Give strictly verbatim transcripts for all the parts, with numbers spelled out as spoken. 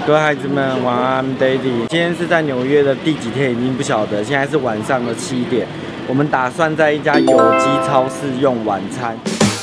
各位孩子们晚安 ，Daddy。今天是在纽约的第几天已经不晓得，现在是晚上的七点。我们打算在一家有机超市用晚餐。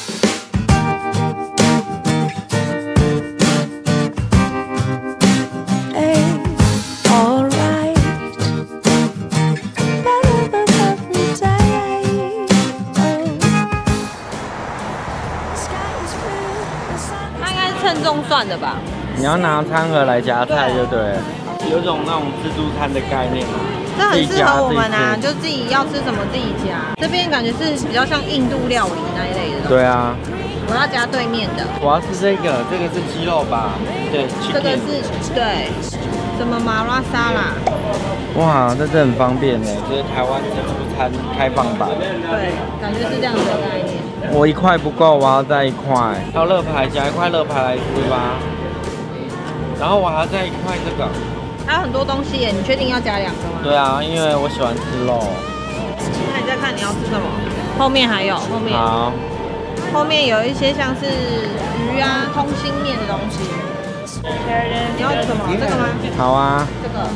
它应该是称重算的吧？ 你要拿餐盒来夹菜，就对了，有种那种自助餐的概念啊。 这很适合我们啊，就自己要吃什么自己夹。这边感觉是比较像印度料理那一类的。 对啊。 我要夹对面的。 我要吃这个，这个是鸡肉吧？对， 这个是对，什么马拉沙拉？ 哇，这真的很方便呢，这是台湾自助餐开放版。 对，感觉是这样的概念。 我一块不够，我要再一块。还有乐牌，夹一块乐牌来吃吧。然后我还要再一块这个。 还有很多东西耶，你确定要加两个吗？ 对啊，因为我喜欢吃肉。 那你再看你要吃什么？后面还有，后面。 好。 后面有一些像是鱼啊、通心面的东西。你要什么？这个吗？ 好啊。 这个。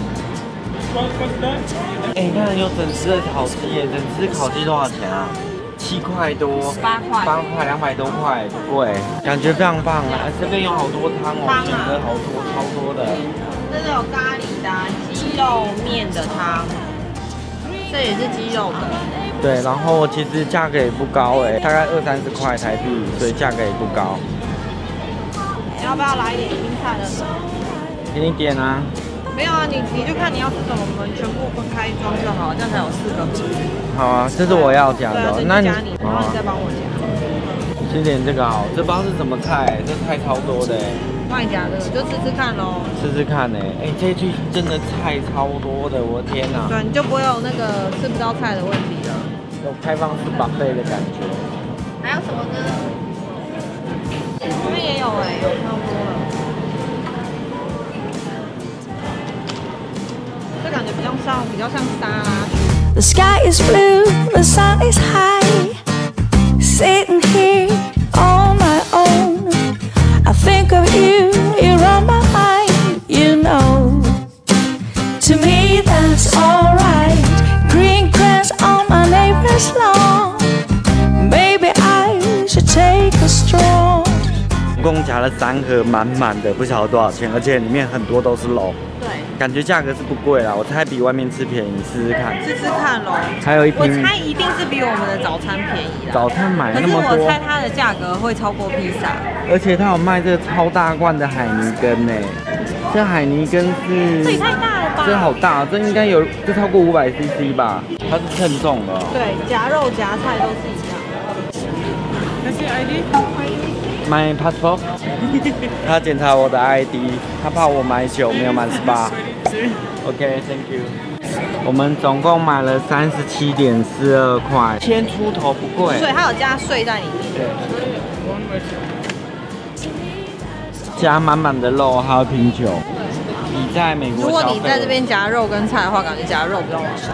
哎，你看有整只的烤鸡耶，整只烤鸡多少钱啊？七块多。 八块。 八块，两百多块，不贵，感觉非常棒啊！这边有好多汤哦，选择好多，超多的。 这是有咖喱的、啊、鸡肉面的汤，这也是鸡肉的。 对，然后其实价格也不高哎，大概二三十块台币，所以价格也不高。 你要不要来一点青菜的？ 给你点啊。 没有啊，你你就看你要吃什么，我们全部分开装就好，这样才有四个盒。 好啊，这是我要夹的。 那你，然后你再帮我夹。 先点这个好，这不知道是什么菜，这菜超多的哎。 帮你夹这个，就试试看咯。 试试看呢，哎，这句真的菜超多的，我的天哪！ 对，你就不会有那个吃不到菜的问题了。 有开放式buffet的感觉。 还有什么呢？这边也有哎，有超多了。这感觉比较像比较像沙拉。The sky is blue, the sun is high. Sitting here on my own. I think of you, you're on my mind, you know. To me that's alright. Green grass on my neighbor's lawn. Maybe I should take a stroll. 总共夹了三盒满满的，不晓得多少钱，而且里面很多都是肉。对，感觉价格是不贵啦，我猜比外面吃便宜，试试看。试试看咯。还有一瓶，我猜一定是比我们的早餐便宜啦。早餐买那么多，可是我猜它的价格会超过披萨。而且它有卖这个超大罐的海尼根呢，这海尼根是，这也太大了吧？这好大，这应该有，这超过五百 C C 吧？它是称重的。对，夹肉夹菜都是一样。那是 I D。My passport， 他检查我的 I D， 他怕我买酒没有满十八。OK，Thank you。我们总共买了三十七点四二块，千出头不贵。所以它有加税在里面。对。加满满的肉，还有瓶酒。你在美国，如果你在这边夹肉跟菜的话，感觉夹肉比较划算。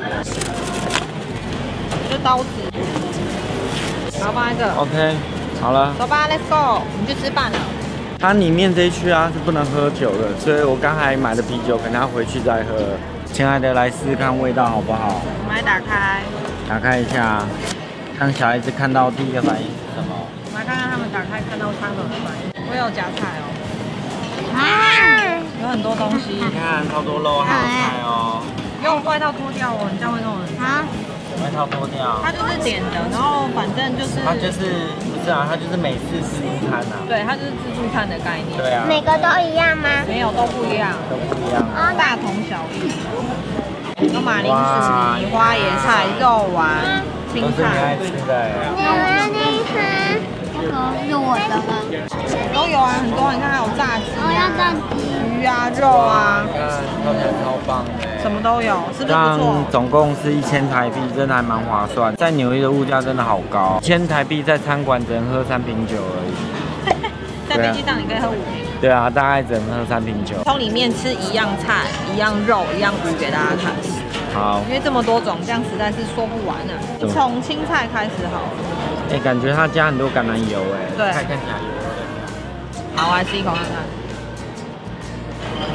这刀子，然后放在这。OK。好了，走吧 ，Let's go， 我们去吃饭了。它里面这一区啊是不能喝酒的，所以我刚才买的啤酒可能要回去再喝。亲爱的，来试试看味道好不好？我们来打开，打开一下，看小孩子看到第一个反应是什么？我们来看看他们打开看到餐盒的反应。我有夹菜哦，啊，有很多东西。你看，超多肉还有菜哦。用外套脱掉哦，你这样会弄很啊。外套脱掉。它就是点的，然后反正就是。它就是不是啊？它就是美式自助餐啊。对，它就是自助餐的概念。对啊。每个都一样吗？没有，都不一样。都不一样。啊，大同小异。有马铃薯泥、花椰菜、肉丸、青菜。都是你爱吃的。我爱吃。这个是我的吗？都有啊，很多。你看还有炸鸡啊。我要炸鸡。鱼啊，肉啊。你看，看起来超棒的。什么都有，是不是不错？这样总共是一千台币，真的还蛮划算。在纽约的物价真的好高，一千台币在餐馆只能喝三瓶酒而已。在飞机上你可以喝五瓶。对啊，大概只能喝三瓶酒。从里面吃一样菜、一样肉、一样鱼给大家看。好。因为这么多种，这样实在是说不完啊。从青菜开始好了。哎、欸，感觉它加很多橄榄油哎。对。菜看起来油的。好，我来吃一口看看。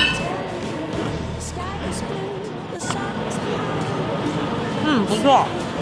不错。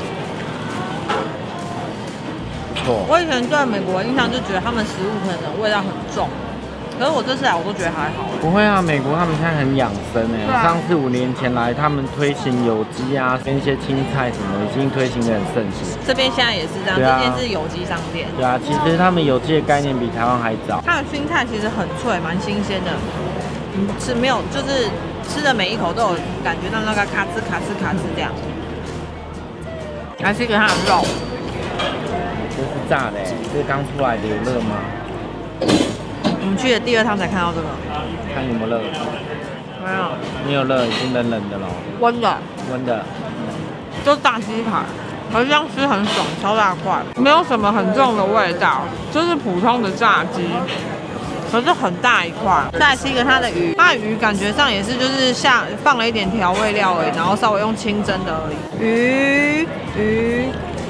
不错。 我以前对美国的印象就觉得他们食物可能味道很重。 可是我这次来，我都觉得还好。 不会啊，美国他们现在很养生哎。啊、上次五年前来，他们推行有机啊，跟一些青菜什么，已经推行得很盛行。 这边现在也是这样，啊、这边是有机商店。 对啊，其实他们有机的概念比台湾还早。 它的青菜其实很脆，蛮新鲜的，是没有，就是吃的每一口都有感觉到那个咔吱咔吱咔吱这样。来吃给它的肉， 这是炸的哎，这是刚出来的，有热吗？ 我们去的第二趟才看到这个， 看有没有热？ 没有， 没有热，已经冷冷的了。 温的， 温的， 就是炸鸡排，可是这样吃很爽，超大块，没有什么很重的味道，就是普通的炸鸡，可是很大一块。再来吃一个它的鱼，它的鱼感觉上也是就是像放了一点调味料而已，然后稍微用清蒸的而已。鱼鱼。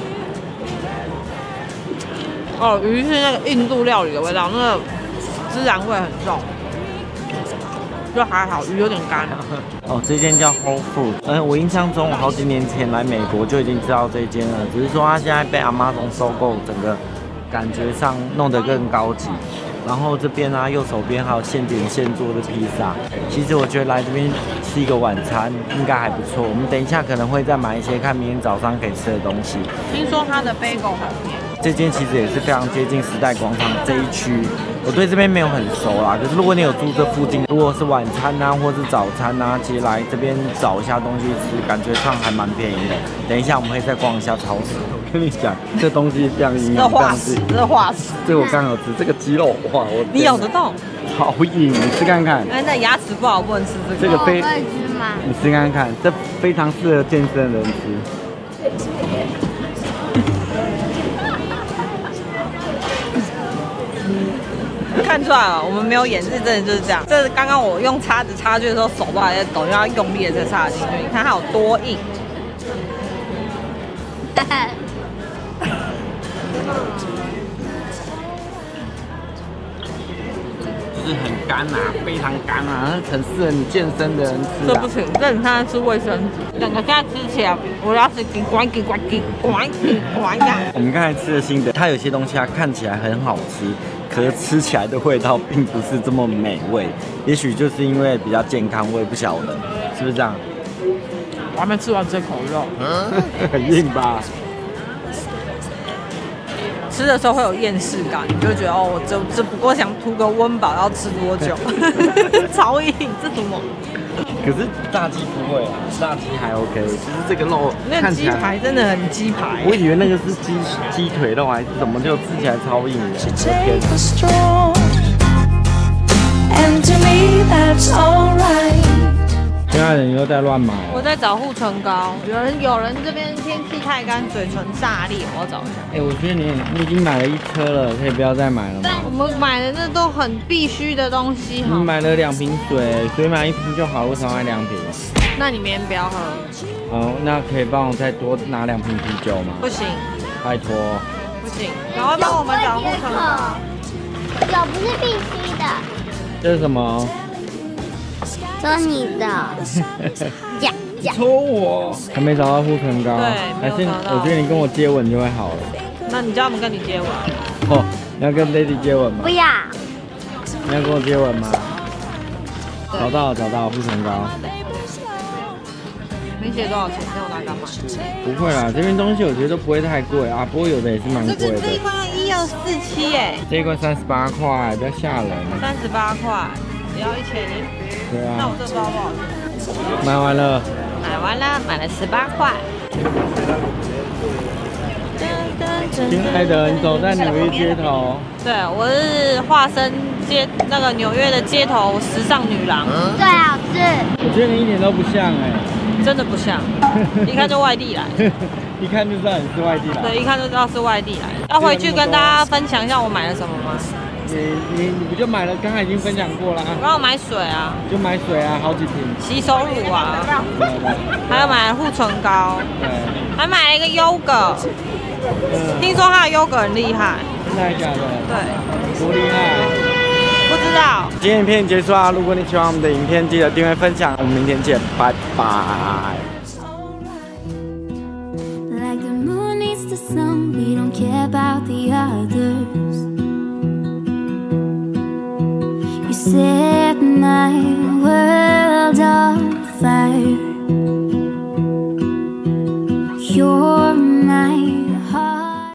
哦，鱼是那个印度料理的味道，那个孜然味很重，就还好，鱼有点干。 哦，这间叫 Whole Foods， 嗯，我印象中我好几年前来美国就已经知道这间了，只是说它现在被 Amazon 收购，整个感觉上弄得更高级。然后这边啊，右手边还有现点现做的披萨。其实我觉得来这边吃一个晚餐应该还不错。我们等一下可能会再买一些看明天早上可以吃的东西。 听说它的 bagel 很甜。 这间其实也是非常接近时代广场这一区，我对这边没有很熟啦。可是如果你有住这附近，如果是晚餐啊，或是早餐啊，其实来这边找一下东西吃，感觉上还蛮便宜的。等一下我们会再逛一下超市。我跟你讲，这东西非常营养， 这化石，这化石。 这我刚有吃，这个鸡肉哇，我你咬得动？ 好硬，你吃看看。 哎，那牙齿不好不能吃这个。 这个非可以吃吗？ 你吃看看，这非常适合健身的人吃。 看出来了，我们没有演示，真的就是这样。这是刚刚我用叉子插进去的时候，手都还在抖，因为要用力的才插进去。你看它有多硬。 就是很干啊，非常干啊，很适合你健身的人吃、啊。 这不行，这你看是卫生纸。两个现在吃起来，我牙齿紧关紧关紧关紧关呀。 我们刚才吃的新的，它有些东西它看起来很好吃，可是吃起来的味道并不是这么美味。也许就是因为比较健康，我也不晓得，是不是这样？ 我还没吃完这口肉， 很硬吧？ 吃的时候会有厌世感，你就会觉得哦，我只只不过想图个温饱，要吃多久？超硬，这怎么？ 可是炸鸡不会啊，炸鸡还 OK， 就是这个肉那个鸡排真的很鸡排。 我以为那个是鸡鸡腿肉还是什么，就吃起来超硬的。亲爱的，你又在乱买。 我在找护唇膏，有人有人这边天气太干，嘴唇炸裂，我要找一下。 哎、欸，我觉得你你已经买了一车了，可以不要再买了吗？ 我们买的那都很必须的东西哈。 你买了两瓶水，水买一瓶就好，为什么买两瓶？ 那你明天不要喝。 哦，那可以帮我再多拿两瓶啤酒吗？ 不行， 拜托。 不行，赶快帮我们找护唇膏。 酒不是必须的。 这是什么？ 这是你的。呀呀！ 抽我！还没找到护唇膏。 对， 还是我觉得你跟我接吻就会好了。 那你叫他们跟你接吻。 哦，你要跟 Lady 接吻吗？ 不要。 你要跟我接吻吗？找到了，找到了护唇膏。 没写多少钱，叫我拿干嘛？ 不会啦，这边东西我觉得都不会太贵啊，不过有的也是蛮贵的。 这一罐要一二四七哎， 这一罐三十八块，比较吓人。 三十八块，只要一千一。 对啊。 那我这包多少钱？ 买完了。 买完了，买了十八块。 亲爱的，你走在纽约街头。 对，我是化身街那个纽约的街头时尚女郎。 最好吃。 我觉得你一点都不像哎、 欸，真的不像，一看就外地来。 一看就知道你是外地来。 对，一看就知道是外地来。要回去跟大家分享一下我买了什么吗？ 你你你不就买了？刚才已经分享过了啊。 我刚刚买水啊。 就买水啊，好几瓶。 洗手乳啊。还有买了护唇膏。 对。 还买了一个优格。嗯。听说它的优格很厉害。 真的假的？ 对。 多厉害？ 不知道。 今天影片结束啦！如果你喜欢我们的影片，记得订阅分享。我们明天见，拜拜。 about the others. You set my world on fire.